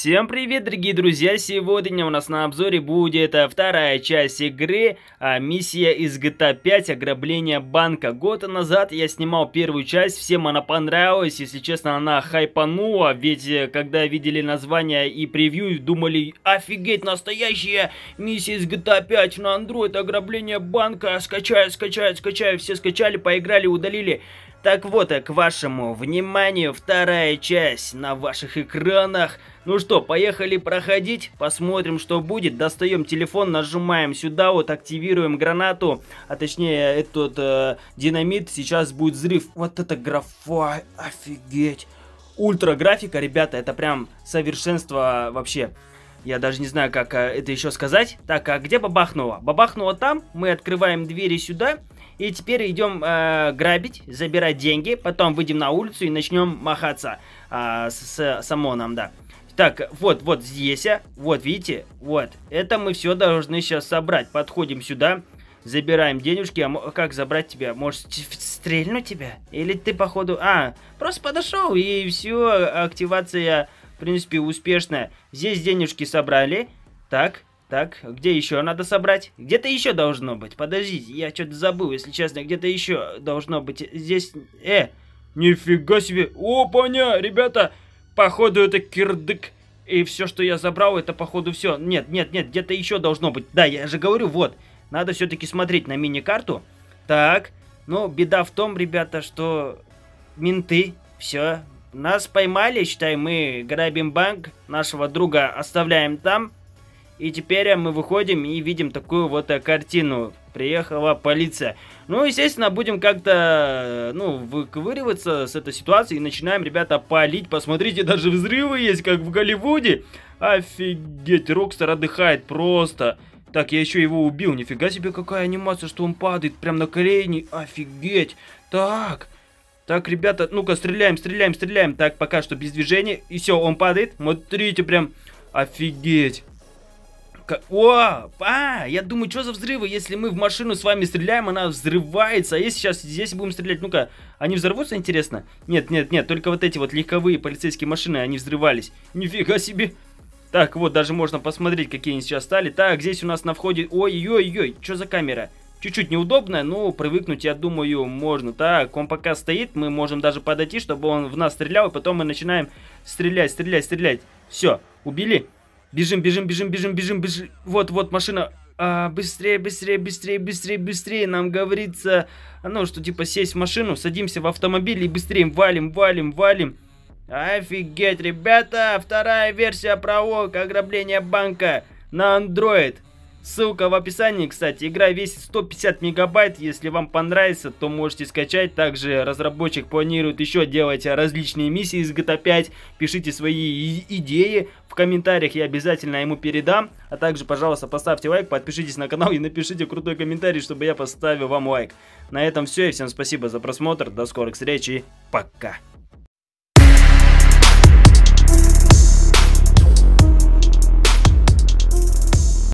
Всем привет, дорогие друзья! Сегодня у нас на обзоре будет вторая часть игры, миссия из GTA 5, ограбление банка. Год назад я снимал первую часть, всем она понравилась, если честно, она хайпанула, ведь когда видели название и превью, думали: офигеть, настоящая миссия из GTA 5 на Android, ограбление банка, скачаю, все скачали, поиграли, удалили. Так вот, к вашему вниманию вторая часть на ваших экранах. Ну что, поехали проходить, посмотрим, что будет. Достаем телефон, нажимаем сюда, вот активируем гранату, а точнее этот динамит. Сейчас будет взрыв. Вот это графа, офигеть. Ультра графика, ребята, это прям совершенство вообще. Я даже не знаю, как это еще сказать. Так, а где бабахнуло? Бабахнуло там, мы открываем двери сюда. И теперь идем грабить, забирать деньги, потом выйдем на улицу и начнем махаться с ОМОНом, да. Так, вот здесь, вот видите, вот, это мы все должны сейчас собрать. Подходим сюда, забираем денежки, а как забрать тебя? Может, стрельнуть тебя? Или ты, походу, просто подошел и все, активация, в принципе, успешная. Здесь денежки собрали, так, где еще надо собрать? Где-то еще должно быть. Подождите, я что-то забыл, если честно. Где-то еще должно быть. Здесь... Нифига себе. Опаня, ребята. Походу это кирдык. И все, что я забрал, это походу все. Нет, где-то еще должно быть. Да, я же говорю, вот. Надо все-таки смотреть на мини-карту. Так. Ну, беда в том, ребята, что... Менты. Все. Нас поймали, считай, мы грабим банк. Нашего друга оставляем там. И теперь мы выходим и видим такую вот картину. Приехала полиция. Ну, естественно, будем как-то, выковыриваться с этой ситуации. И начинаем, ребята, палить. Посмотрите, даже взрывы есть, как в Голливуде. Офигеть, Рокстар отдыхает просто. Так, я еще его убил. Нифига себе, какая анимация, что он падает прям на колени. Офигеть. Так, ребята, ну-ка, стреляем. Так, пока что без движения. И все, он падает. Смотрите, прям офигеть. Я думаю, что за взрывы? Если мы в машину с вами стреляем, она взрывается. А если сейчас здесь будем стрелять, ну-ка, они взорвутся, интересно? Нет, только вот эти вот легковые полицейские машины, они взрывались. Нифига себе. Так, вот, даже можно посмотреть, какие они сейчас стали. Так, здесь у нас на входе... Ой-ой-ой, что за камера? Чуть-чуть неудобно, но привыкнуть, я думаю, можно. Так, он пока стоит, мы можем даже подойти, чтобы он в нас стрелял, и потом мы начинаем стрелять. Все, убили. Бежим. Вот машина. Быстрее. Нам говорится, что типа сесть в машину, садимся в автомобиль и быстрее валим. Офигеть, ребята, вторая версия пролог, ограбление банка на Android. Ссылка в описании, кстати. Игра весит 150 мегабайт. Если вам понравится, то можете скачать. Также разработчик планирует еще делать различные миссии из GTA 5. Пишите свои идеи в комментариях, я обязательно ему передам. А также, пожалуйста, поставьте лайк, подпишитесь на канал и напишите крутой комментарий, чтобы я поставил вам лайк. На этом все. И всем спасибо за просмотр. До скорых встреч и пока.